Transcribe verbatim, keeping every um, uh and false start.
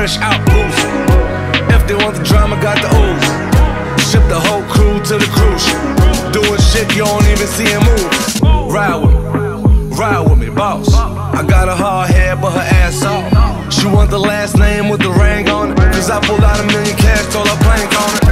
fresh out boost. If they want the drama, got the ooze. Ship the whole crew to the cruise. Doing shit you don't even see him move. Ride with me, ride with me, boss. I got a hard head, but her ass off. She want the last name with the ring on it. Cause I pulled out a million cash, told her plank on it.